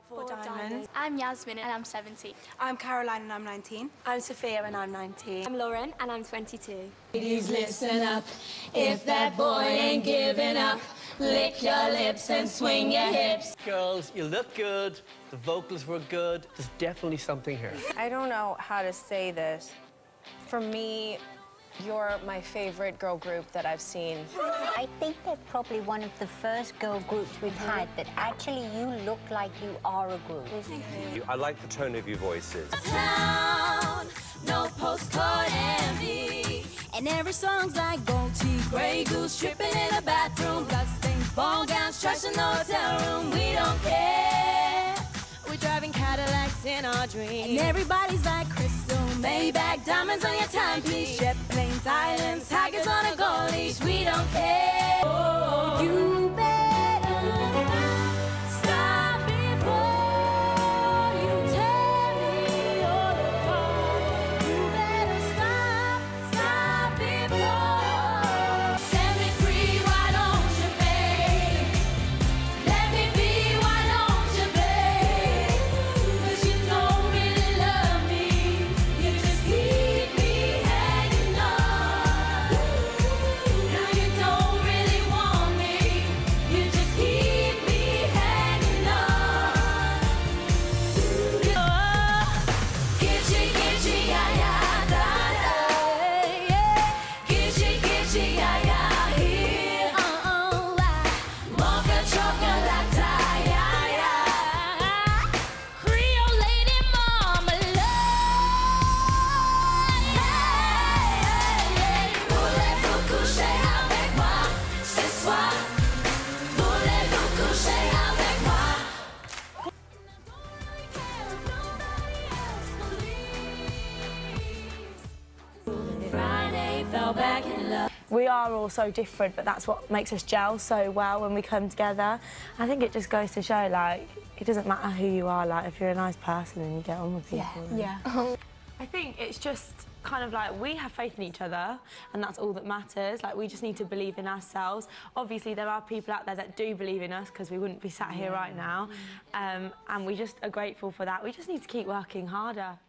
Four Diamonds. I'm Yasmin and I'm 17. I'm Caroline and I'm 19. I'm Sophia and I'm 19. I'm Lauren and I'm 22. Ladies, listen up. If that boy ain't giving up, lick your lips and swing your hips. Girls, you look good. The vocals were good. There's definitely something here. I don't know how to say this. For me, you're my favorite girl group that I've seen. I think they're probably one of the first girl groups we've had that actually you look like you are a group. I like the tone of your voices. Town, no postcard envy. And every song's like gold teeth, Grey Goose, tripping in a bathroom, bloodstains, ball gowns, trash in the hotel room. We don't care. We're driving Cadillacs in our dreams. And everybody's like Crystal, Maybach, diamonds on your timepiece, jet planes, islands, tigers on a gold leash. We don't care. Oh, you better stop before you tear me all apart. You better stop before. Set me free, why don't you, babe? Let me be, why don't you, babe? 'Cause you don't really love me. You just keep me hanging on. Now you don't really want me. You just keep me hanging on. Gitchy, yeah, yeah, da, da, yeah. Gitchy, yeah, yeah, here. Mocha chocolate, yeah, yeah. Creole lady marmalade. Voulez-vous coucher avec moi ce soir? Voulez-vous coucher avec moi? Friday fell back in love. We are all so different, but that's what makes us gel so well when we come together. I think it just goes to show, like, it doesn't matter who you are, like, if you're a nice person and you get on with people. Yeah. I think it's just kind of like we have faith in each other and that's all that matters. Like, we just need to believe in ourselves. Obviously, there are people out there that do believe in us because we wouldn't be sat here right now. And we just are grateful for that. We just need to keep working harder.